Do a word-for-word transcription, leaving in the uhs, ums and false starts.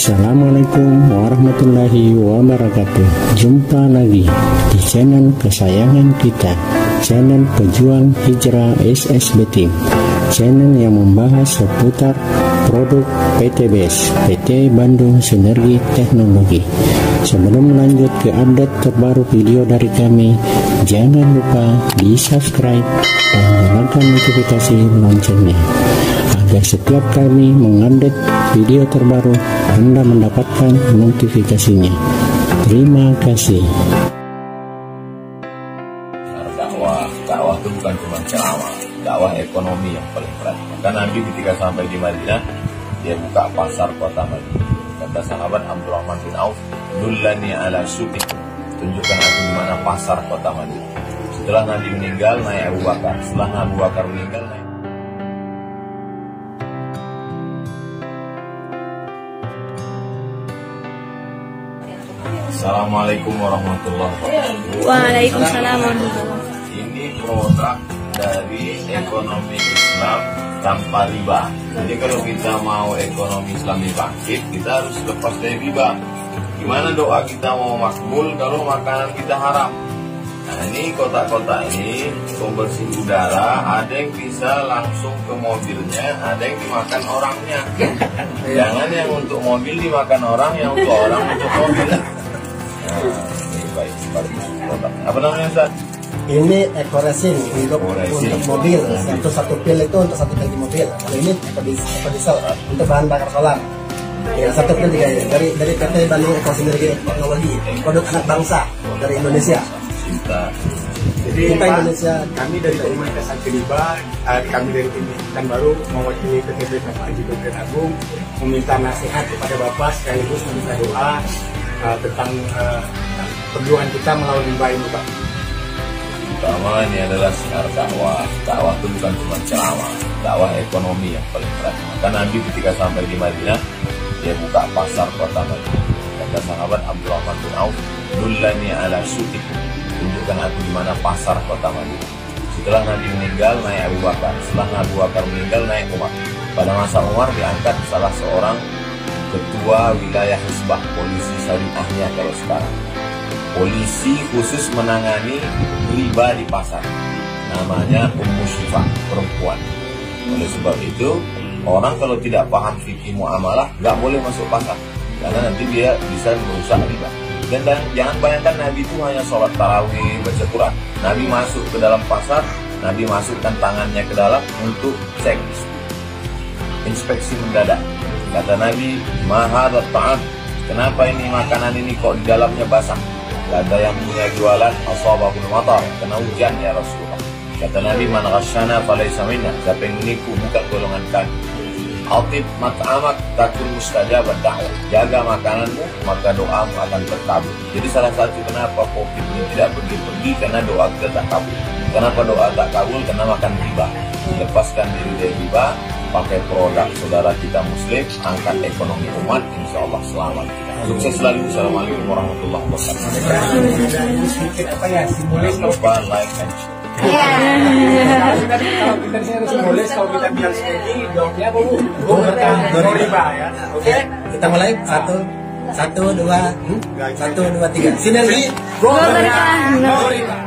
Assalamualaikum warahmatullahi wabarakatuh. Jumpa lagi di channel kesayangan kita, channel pejuang hijrah S S B Team, channel yang membahas seputar produk P T B S, P T Bandung Sinergi Teknologi. Sebelum lanjut ke update terbaru video dari kami, jangan lupa di subscribe dan nyalakan notifikasi loncengnya, agar setiap kami mengupdate video terbaru Anda mendapatkan notifikasinya. Terima kasih. Dakwah, dakwah itu bukan cuma ceramah, dakwah ekonomi yang paling berat. Maka Nabi ketika sampai di Madinah, dia buka pasar kota Madinah. Kata sahabat Abdurrahman bin Auf, "Dullani ala suqi." Tunjukkan aku di mana pasar kota Madinah. Setelah Nabi meninggal, naik Abu Bakar. Setelah Abu Bakar meninggal, naik Assalamualaikum warahmatullahi wabarakatuh. Waalaikumsalam warahmatullahi wabarakatuh. Ini produk dari ekonomi Islam tanpa riba. Jadi kalau kita mau ekonomi Islami bangkit, kita harus lepas dari riba. Gimana doa kita mau makbul kalau makanan kita haram? Nah, ini kotak-kotak ini pembersih udara, ada yang bisa langsung ke mobilnya, ada yang dimakan orangnya. Jangan yang untuk mobil dimakan orang, yang untuk orang untuk mobil. Nah, ini baik, bagus produknya. Apa namanya, Ustaz? Ini ekoresin untuk Ekoresin. untuk mobil. Satu satu pil itu untuk satu tangki mobil. Kalau ini ekodiesel untuk bahan bakar solar. Ya, satu pil tiga ya. Dari dari P T Bandung Sinergi Teknologi, produk anak bangsa dari Indonesia. Kita Jadi Kita Pak, Indonesia. kami dari Komunitas Anti Riba, uh, kami dari tim Insan Baru mewakili P T B Bapak Haji Dokter Agung meminta nasihat kepada Bapak sekaligus meminta doa uh, tentang uh, perjuangan kita melawan riba ini, Pak. pertama ini adalah sinar dakwah. Dakwah itu bukan cuma ceramah, dakwah ekonomi yang paling berat. Maka Nabi ketika sampai di Madinah, dia buka pasar kota Madinah. Kata sahabat Abdurrahman bin Auf, "Dullani ala suqi." Tunjukkan aku di mana pasar kota Madinah. Setelah Nabi meninggal, naik Abu Bakar. Setelah Abu Bakar meninggal, naik Umar. Pada masa Umar diangkat salah seorang ketua wilayah Hisbah, polisi syariahnya kalau sekarang. Polisi khusus menangani riba di pasar. Namanya Ummu Syifa, perempuan. Oleh sebab itu, orang kalau tidak paham fikih muamalah, nggak boleh masuk pasar. Karena nanti dia bisa merusak riba. Dan, dan jangan bayangkan Nabi itu hanya sholat tarawih, baca Quran. Nabi masuk ke dalam pasar, Nabi masukkan tangannya ke dalam untuk cek, inspeksi mendadak. Kata Nabi, "Mahadhat ta'am." Kenapa ini makanan ini kok di dalamnya basah? Kata yang punya jualan, "Ashabahul matar." Kena hujan ya Rasulullah. Kata Nabi, "Man ghasyana falaysa minna." Siapa yang menipu bukan golongan kami. "Atib mat'amak takun mustajabat da'wah." Jaga makananmu, maka doamu akan terkabul. Jadi salah satu kenapa Covid ini tidak pergi-pergi, karena doa kita tak kabul. Kenapa doa tak kabul? Karena makan riba. Lepaskan diri dari riba, pakai produk saudara kita muslim, angkat ekonomi umat, insya Allah selamat kita. Sukses selalu. Assalamualaikum warahmatullahi wabarakatuh. Sedikit apa ya, simulis Jangan lupa like and share. kalau kita kalau kita di sini simulis, kalau kita bilang segini, jawabnya Bu, Bu tentang riba ya. Oke? Kita mulai satu satu dua hmm? satu dua tiga. Sinergi. Go berkah. No riba.